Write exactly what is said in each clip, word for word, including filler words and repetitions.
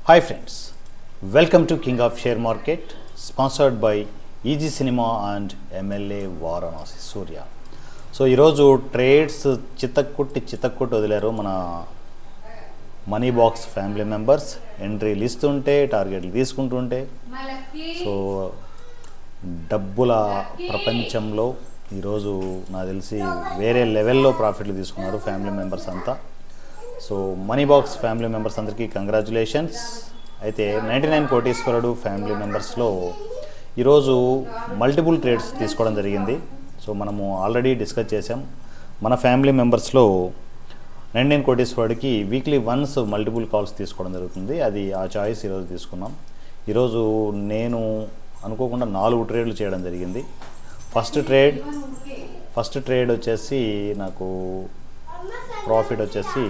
Hi friends, welcome to King of Share Market, sponsored by E G Cinema and M L A Varanasi Surya. So ఈరోజు trades చితక్కుట్టి చితక్కుట్టి వదిలేరు మన money box family members. ఎంట్రీలు ఇస్తుంటే టార్గెట్లు తీసుకుంటుంటే సో డబ్బుల ప్రపంచంలో ఈరోజు నాకు తెలిసి వేరే లెవెల్లో ప్రాఫిట్లు తీసుకున్నారు ఫ్యామిలీ మెంబర్స్ అంతా. So money box family members అందరికీ కంగ్రాచులేషన్స్. అయితే నైంటీ నైన్ కోటీశ్వరుడు ఫ్యామిలీ మెంబర్స్లో ఈరోజు మల్టిపుల్ ట్రేడ్స్ తీసుకోవడం జరిగింది. సో మనము ఆల్రెడీ డిస్కస్ చేసాం, మన ఫ్యామిలీ మెంబర్స్లో నైంటీ నైన్ కోటీశ్వరుడికి వీక్లీ వన్స్ మల్టిపుల్ కాల్స్ తీసుకోవడం జరుగుతుంది. అది ఆ చాయిస్ ఈరోజు తీసుకున్నాం. ఈరోజు నేను అనుకోకుండా నాలుగు ట్రేడ్లు చేయడం జరిగింది. ఫస్ట్ ట్రేడ్ ఫస్ట్ ట్రేడ్ వచ్చేసి నాకు ప్రాఫిట్ వచ్చేసి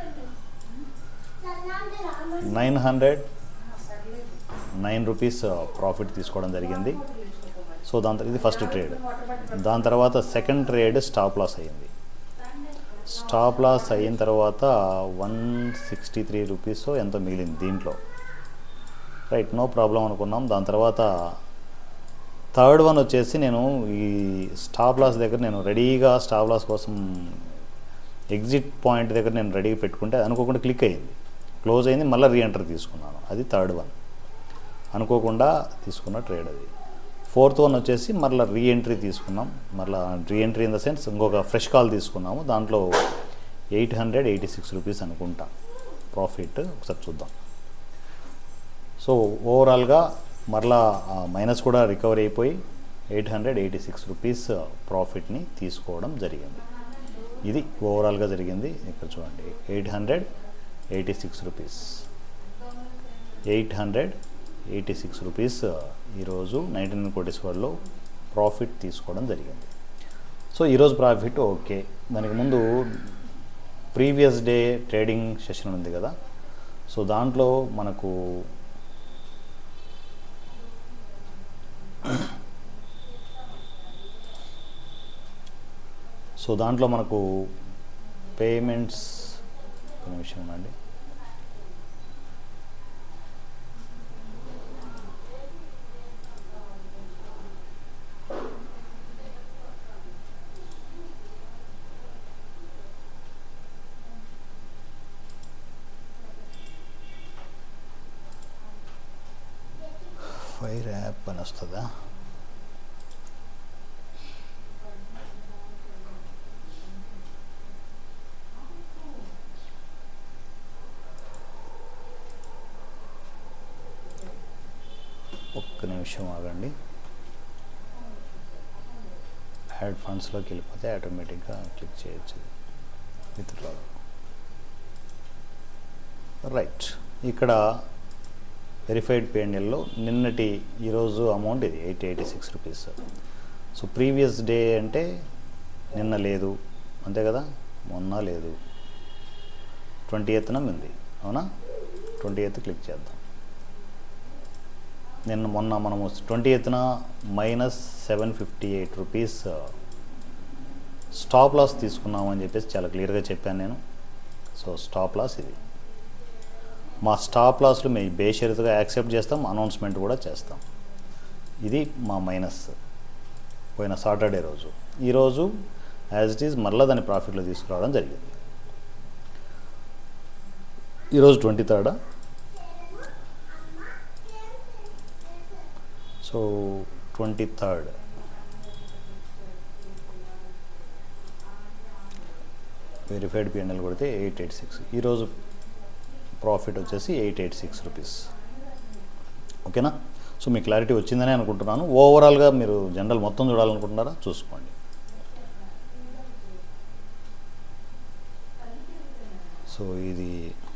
nine hundred nine rupees profit తీసుకోవడం జరిగింది. సో దాని ఇది ఫస్ట్ ట్రేడ్. దాని తర్వాత సెకండ్ ట్రేడ్ స్టాప్ లాస్ అయ్యింది. స్టాప్ లాస్ అయిన తర్వాత వన్ సిక్స్టీ త్రీ రూపీస్ ఎంతో మిగిలింది దీంట్లో. రైట్, నో ప్రాబ్లం అనుకున్నాం. దాని తర్వాత థర్డ్ వన్ వచ్చేసి నేను ఈ స్టాప్ లాస్ దగ్గర నేను రెడీగా స్టాప్ లాస్ కోసం ఎగ్జిట్ పాయింట్ దగ్గర నేను రెడీగా పెట్టుకుంటే అనుకోకుండా క్లిక్ అయ్యింది, క్లోజ్ అయింది, మళ్ళీ రీఎంటర్ తీసుకున్నాను. అది థర్డ్ వన్, అనుకోకుండా తీసుకున్న ట్రేడ్ అది. ఫోర్త్ వన్ వచ్చేసి మళ్ళీ రీఎంట్రీ తీసుకున్నాం. మళ్ళీ రీఎంట్రీ ఇన్ ద సెన్స్ ఇంకొక ఫ్రెష్ కాల్ తీసుకున్నాము. దాంట్లో eight hundred eighty six rupees అనుకుంటా ప్రాఫిట్. ఒకసారి చూద్దాం. సో ఓవరాల్గా మరలా మైనస్ కూడా రికవరీ అయిపోయి eight hundred eighty six rupees ప్రాఫిట్ని తీసుకోవడం జరిగింది. ఇది ఓవరాల్గా జరిగింది. ఇక్కడ చూడండి, eight hundred eighty six rupees eight hundred eighty six rupees ఈరోజు నైంటీ నైన్ కోటీశ్వర్లో ప్రాఫిట్ తీసుకోవడం జరిగింది. సో ఈరోజు ప్రాఫిట్ ఓకే. దానికి ముందు ప్రీవియస్ డే ట్రేడింగ్ సెషన్ ఉంది కదా, సో దాంట్లో మనకు సో దాంట్లో మనకు పేమెంట్స్ ఒక నిమిషం అండి. ఫైర్ యాప్ అని వస్తుందా? ఒక్క నిమిషం ఆగండి. యాడ్ ఫండ్స్లోకి వెళ్ళిపోతే ఆటోమేటిక్గా క్లిక్ చేయొచ్చు విత్డ్రా. రైట్, ఇక్కడ వెరిఫైడ్ పిఎన్ఎల్లో నిన్నటి ఈరోజు అమౌంట్ ఇది eight eighty six rupees. So previous day అంటే నిన్న లేదు, అంతే కదా, మొన్న లేదు, ట్వంటీ ఎయిత్న ఉంది, అవునా? ట్వంటీ ఎయిత్ క్లిక్ చేద్దాం. నిన్న మొన్న మనము ట్వంటీ ఎయిత్న minus seven fifty eight rupees stop loss తీసుకున్నామని చెప్పేసి చాలా క్లియర్గా చెప్పాను నేను. సో స్టాప్ లాస్ ఇది. మా స్టాప్ లాస్లు మేము బేషరతుగా యాక్సెప్ట్ చేస్తాం, అనౌన్స్మెంట్ కూడా చేస్తాం. ఇది మా మైనస్ పోయిన సాటర్డే రోజు. ఈరోజు యాజ్ ఇట్ ఈజ్ మళ్ళీ దాన్ని ప్రాఫిట్లో తీసుకురావడం జరిగింది. ఈరోజు ట్వంటీ థర్డా so twenty third verified PNL కొడితే ఎయిట్ ఎయిట్ సిక్స్. ఈరోజు ప్రాఫిట్ వచ్చేసి ఎయిట్ ఎయిట్ సిక్స్ రూపీస్. ఓకేనా? సో మీ క్లారిటీ వచ్చిందని అనుకుంటున్నాను. ఓవరాల్గా మీరు జనరల్ మొత్తం చూడాలనుకుంటున్నారా? చూసుకోండి. సో ఇది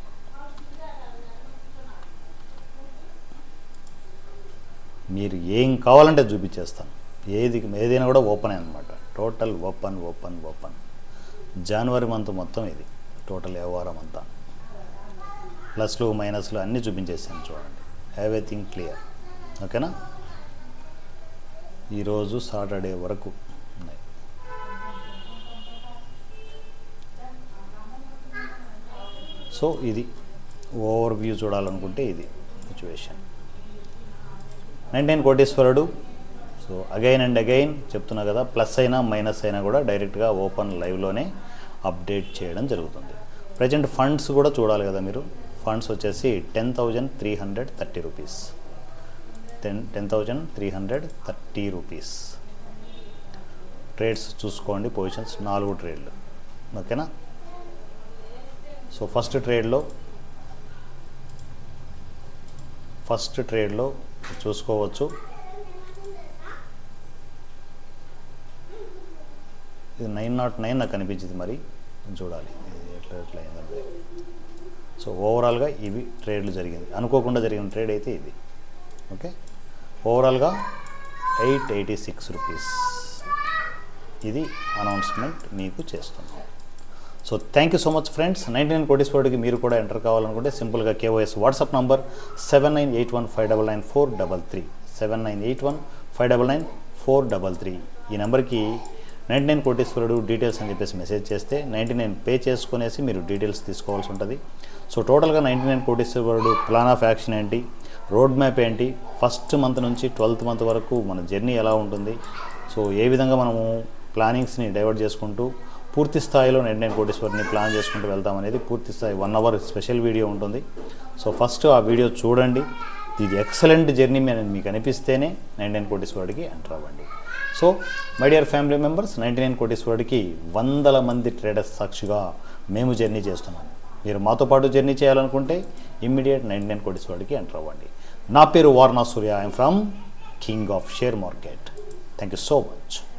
మీరు ఏం కావాలంటే చూపించేస్తాను. ఏది ఏదైనా కూడా ఓపెన్ అనమాట. టోటల్ ఓపెన్ ఓపెన్ ఓపెన్ జనవరి మంత్ మొత్తం ఇది టోటల్ వ్యవహారం అంతా ప్లస్లు మైనస్లు అన్నీ చూపించేసాను. చూడండి, ఎవ్రీథింగ్ క్లియర్. ఓకేనా? ఈరోజు సాటర్డే వరకు ఉన్నాయి. సో ఇది ఓవర్ వ్యూ చూడాలనుకుంటే ఇది సిచ్యువేషన్. నైంటీ నైన్ కోటీశ్వరుడు. సో అగైన్ అండ్ అగైన్ చెప్తున్నా కదా, ప్లస్ అయినా మైనస్ అయినా కూడా డైరెక్ట్గా ఓపెన్ లైవ్లోనే అప్డేట్ చేయడం జరుగుతుంది. ప్రజెంట్ ఫండ్స్ కూడా చూడాలి కదా మీరు. ఫండ్స్ వచ్చేసి ten thousand three hundred thirty rupees ten ten thousand three hundred thirty rupees. Trades చూసుకోండి, పొజిషన్స్ నాలుగు ట్రేడ్లు. ఓకేనా. సో ఫస్ట్ ట్రేడ్లో ఫస్ట్ ట్రేడ్లో చూసుకోవచ్చు. ఇది నైన్ నాట్ నైన్ నాకు అనిపించింది, మరి చూడాలి ఇది ఎట్లా ఎట్లా అయిందంటే. సో ఓవరాల్గా ఇవి ట్రేడ్లు జరిగింది. అనుకోకుండా జరిగిన ట్రేడ్ అయితే ఇది. ఓకే, ఓవరాల్గా ఎయిట్ ఎయిటీ సిక్స్ రూపీస్ ఇది అనౌన్స్మెంట్ మీకు చేస్తున్నాం. So thank you so much friends. Ninety nine కోటీశ్వరుడికి మీరు కూడా ఎంటర్ కావాలనుకుంటే సింపుల్గా KYS WhatsApp number seven nine eight one five double nine four double three seven nine eight one five double nine four double three ఈ నెంబర్కి ninety nine కోటీశ్వరుడు details అని చెప్పేసి మెసేజ్ చేస్తే నైంటీ నైన్ పే చేసుకునేసి మీరు డీటెయిల్స్ తీసుకోవాల్సి ఉంటుంది. సో టోటల్గా నైంటీ నైన్ కోటీశ్వరుడు ప్లాన్ ఆఫ్ యాక్షన్ ఏంటి, రోడ్ మ్యాప్ ఏంటి, ఫస్ట్ మంత్ నుంచి ట్వెల్త్ మంత్ వరకు మన జర్నీ ఎలా ఉంటుంది, సో ఏ విధంగా మనము ప్లానింగ్స్ని డైవర్ట్ చేసుకుంటూ పూర్తి స్థాయిలో నైంటీ నైన్ కోటీశ్వరుని ప్లాన్ చేసుకుంటూ వెళ్తామనేది పూర్తి స్థాయి వన్ అవర్ స్పెషల్ వీడియో ఉంటుంది. సో ఫస్ట్ ఆ వీడియో చూడండి. ఇది ఎక్సలెంట్ జర్నీ మీకు అనిపిస్తేనే నైంటీ నైన్ కోటీశ్వరుడికి ఎంటర్ అవ్వండి. So my dear family members, ninety nine కోటీశ్వరుడికి వందల మంది ట్రేడర్స్ సాక్షిగా మేము జర్నీ చేస్తున్నాం. మీరు మాతో పాటు జర్నీ చేయాలనుకుంటే ఇమ్మీడియట్ నైంటీ నైన్ కోటీశ్వరుడికి ఎంటర్ అవ్వండి. నా పేరు Varana Surya. I'm from king of share market. Thank you so much.